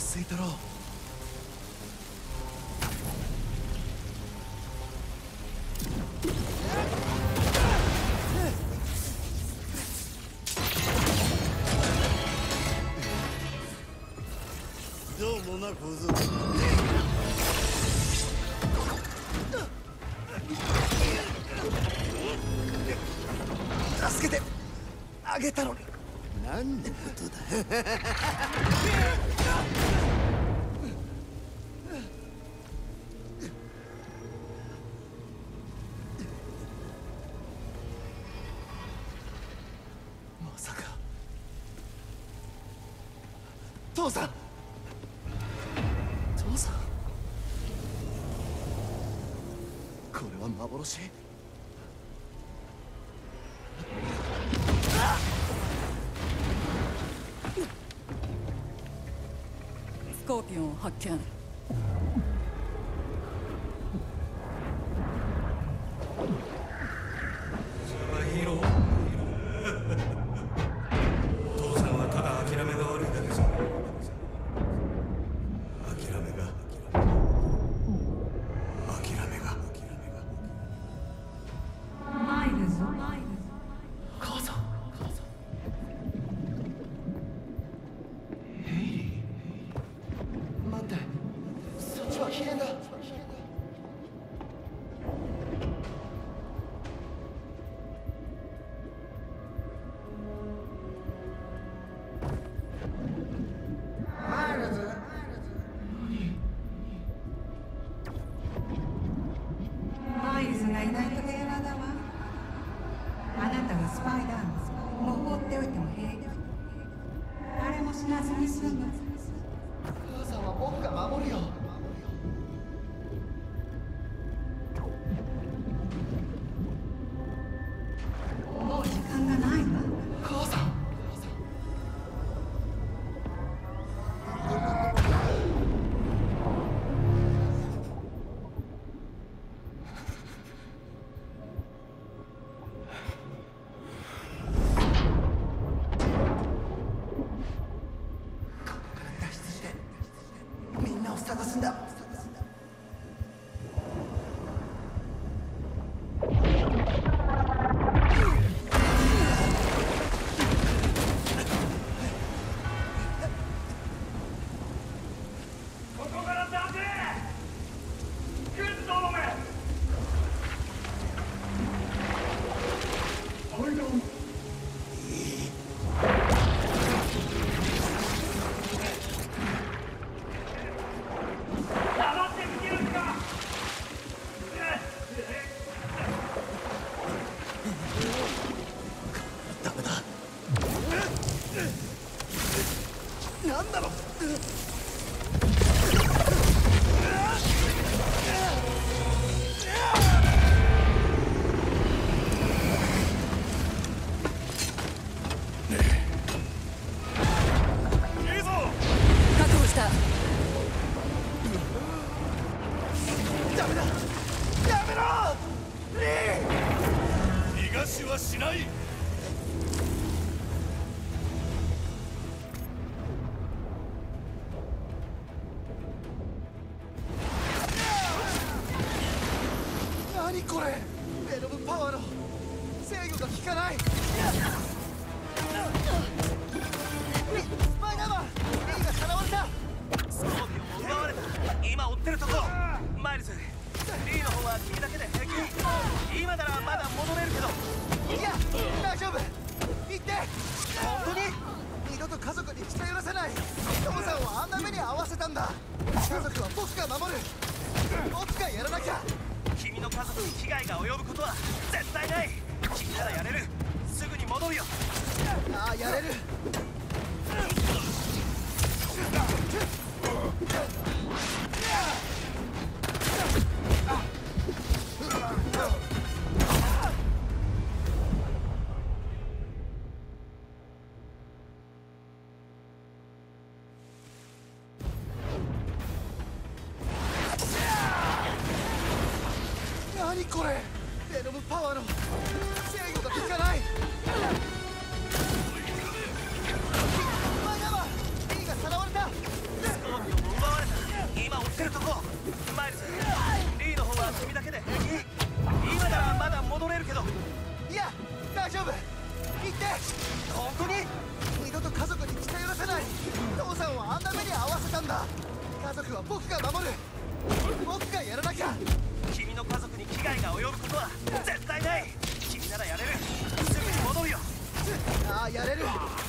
着いたろう。 どうもな小僧。 助けてあげたのに。 何のことだ。 まさか父さん、父さん、これは幻？ スコーピオンを発見。 ヒーロー。父さんはただ諦めが悪いだけさ。諦めが。 マイルズ。 母さん。ヘイリー、待って、そっちは危険だ。 マイルズ。 マイルズがいないと平和だわ。あなたがスパイダーもう放っておいても平気。誰も死なずに済む。 母さんは僕が守るよ。 もう時間がないわ。 母さん。脱出してみんなを探すんだ。 ここから出せ。グッドのめ。黙って見てるんか。 ダメだ。なんだろう。 いいぞ。 確保した。 ダメだ。やめろ。リー。 逃がしはしない。 何これ。ベノムパワーの制御が効かない。スパイダーマン、リーがさらわれた。 スコーピオンも奪われた。今追ってるとこ。マイルズ、リーの方は君だけで平気。今ならまだ戻れるけど。 いや、大丈夫。行って。 本当に？ 二度と家族に近寄らせない。父さんをあんな目に遭わせたんだ。家族は僕が守る。僕がやらなきゃ。 君の家族に危害が及ぶことは絶対ない。君ならやれる。すぐに戻るよ。 ああ、やれる。何これ。ベノムパワーの制御が効かない。マイナーマン、リーがさらわれた。 スコー僕が守る。僕がやらなきゃ。 君の家族に危害が及ぶことは絶対ない。君ならやれる。すぐに戻るよ。 ああ、やれる。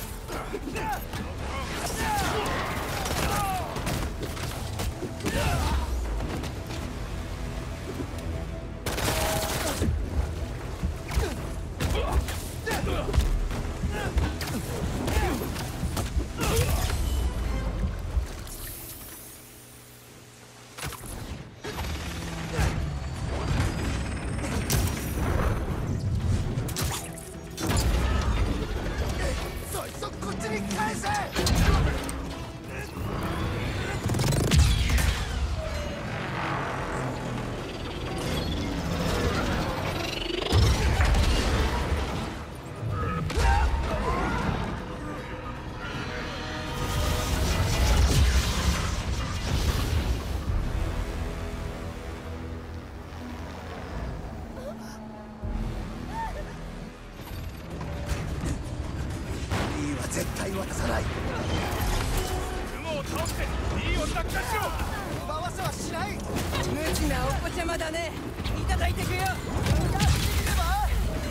そいつをこっちに返せ。リーは絶対渡さない。 雲を倒してリーを奪還しろ。 奪わせはしない。 無知なお子ちゃまだね。いただいてくよ。 やってみれば。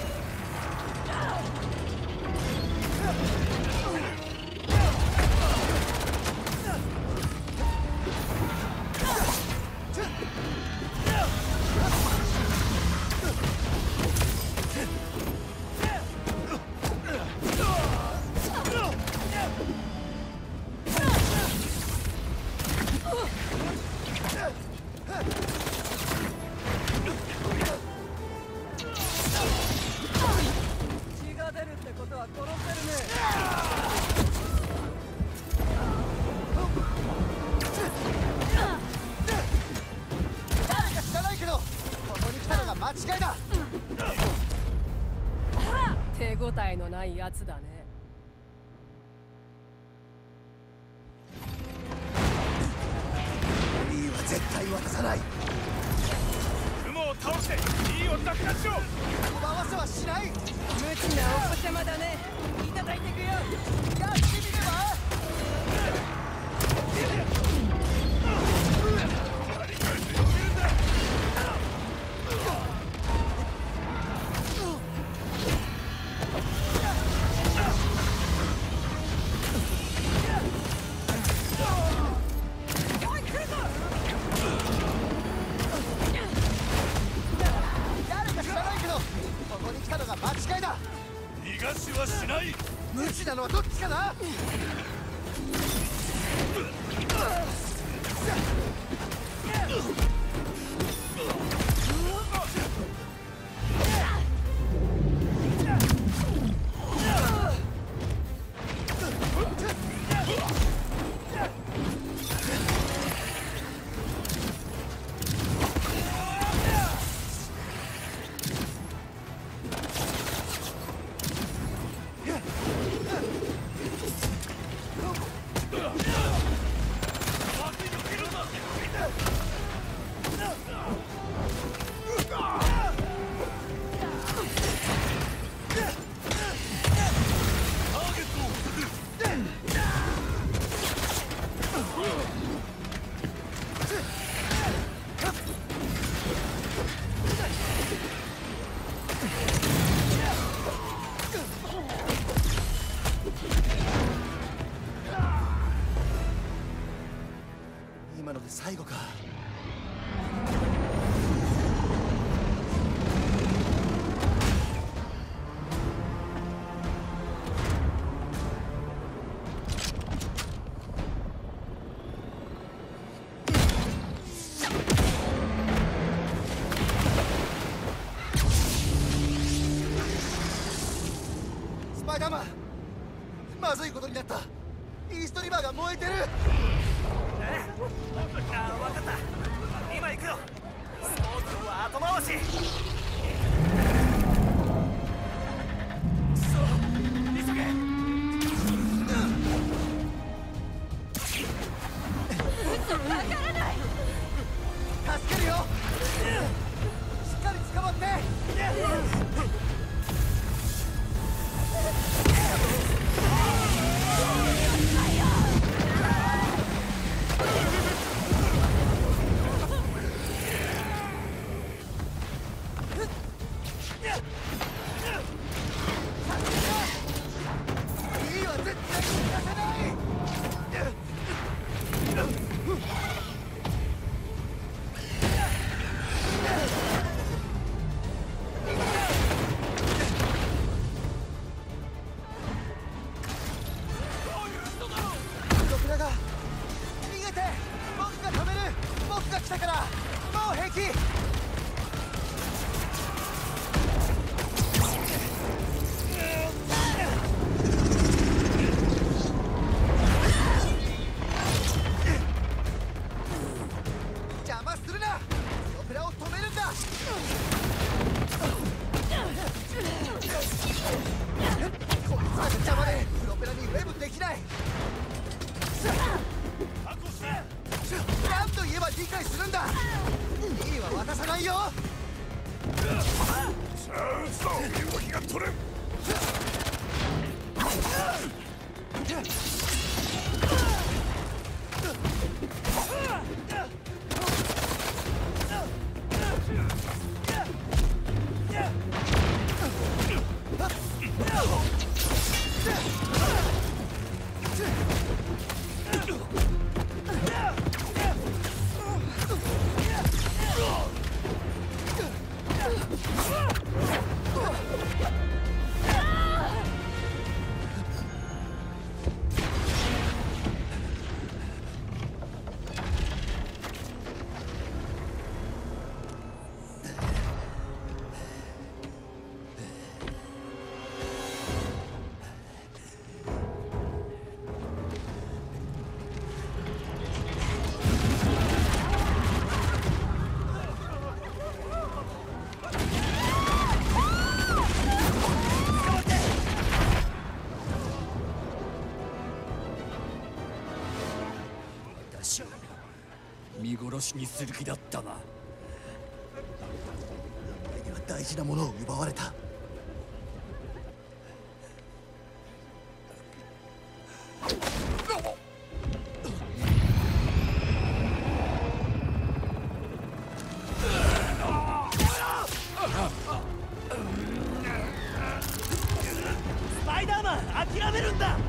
血が出るってことは殺せるね。 誰か知らないけど、ここに来たのが間違いだ。 手応えのないやつだね。 リーは絶対渡さない。 雲を倒してリーを奪還しろ。 奪わせはしない。 無知なお子ちゃまだね。いただいてくよ。 やってみれば。誰か知らないけど、ここに来たのが間違いだ。 逃がしはしない。 無知なのはどっちかな。今ので最後か。スパイダーマン、まずいことになった。イーストリバーが燃えてる。 ああ、分かった。今行くよ。スポーツは後回し。そう、急げ。 助けるよ。しっかり捕まって。 て。僕が止める。僕が来たからもう平気。邪魔するな。プロペラを止めるんだ。こいつらが邪魔でプロペラにウェブできない。何度言えば理解するんだ。いいは渡さないよ。 そういう動きが取れん。 見殺しにする気だったな。 俺には大事なものを奪われた。 スパイダーマン諦めるんだ。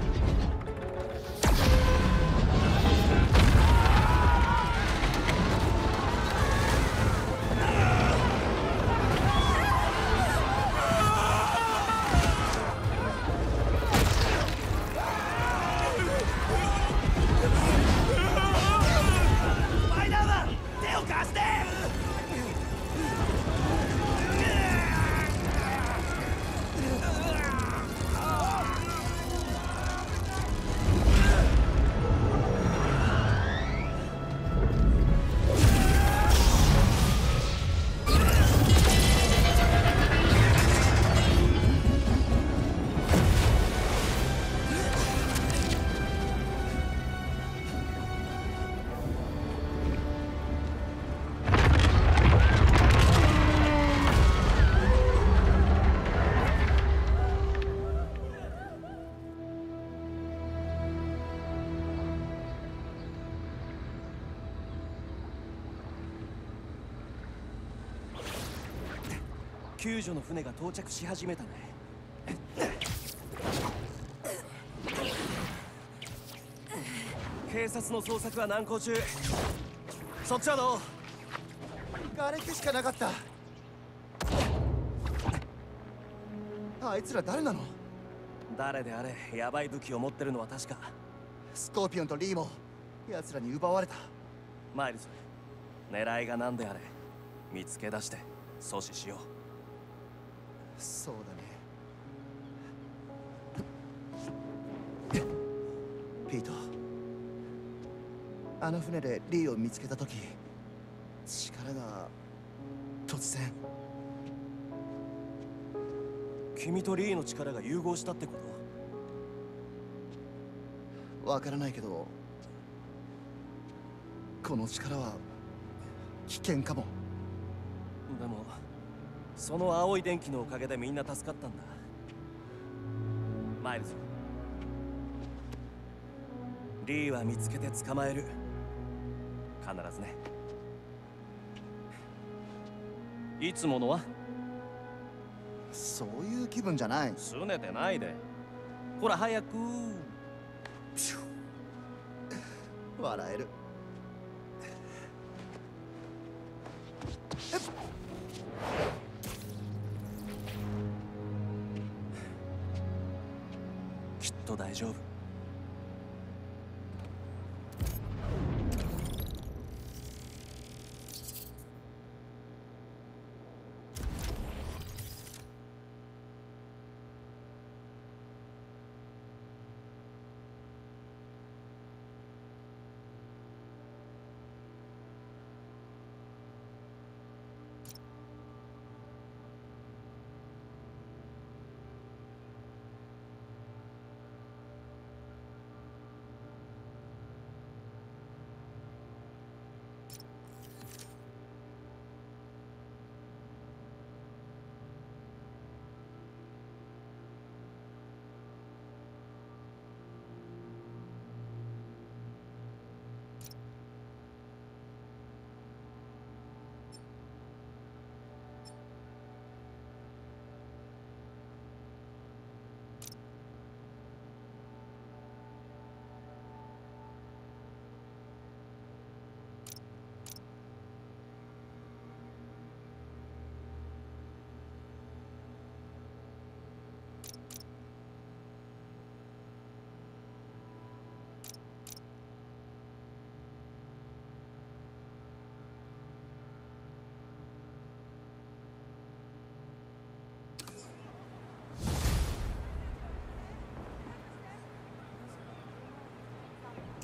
救助の船が到着し始めたね。警察の捜索は難航中。そっちはどう？ 瓦礫しかなかった。あいつら誰なの？ 誰であれヤバい武器を持ってるのは確か。 スコーピオンとリーも奴らに奪われた。 マイルズ、狙いが何であれ見つけ出して阻止しよう。 そうだね。ピート、あの船でリーを見つけた時、力が突然。 君とリーの力が融合したってこと？ わからないけど、この力は危険かも。 でもその青い電気のおかげでみんな助かったんだ。マイルズ、リーは見つけて捕まえる。必ずね。いつものは？ そういう気分じゃない。 拗ねてないで。ほら早く。 笑える。 きっと大丈夫。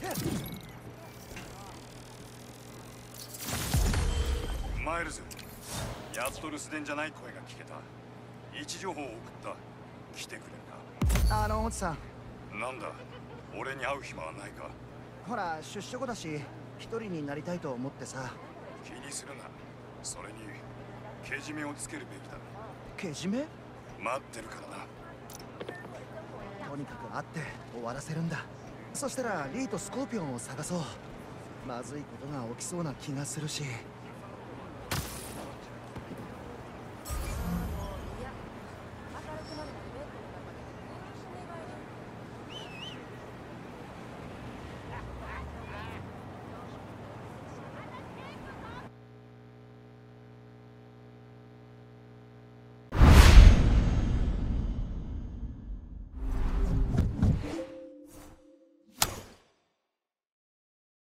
マイルズ、やっと留守電じゃない声が聞けた。位置情報を送った。来てくれるか。 おじさん、 なんだ、俺に会う暇はないか。 ほら出所後だし一人になりたいと思ってさ。 気にするな。それにけじめをつけるべきだ。 けじめ？ 待ってるからな。 とにかく会って終わらせるんだ。そしたらリーとスコーピオンを探そう。まずいことが起きそうな気がするし。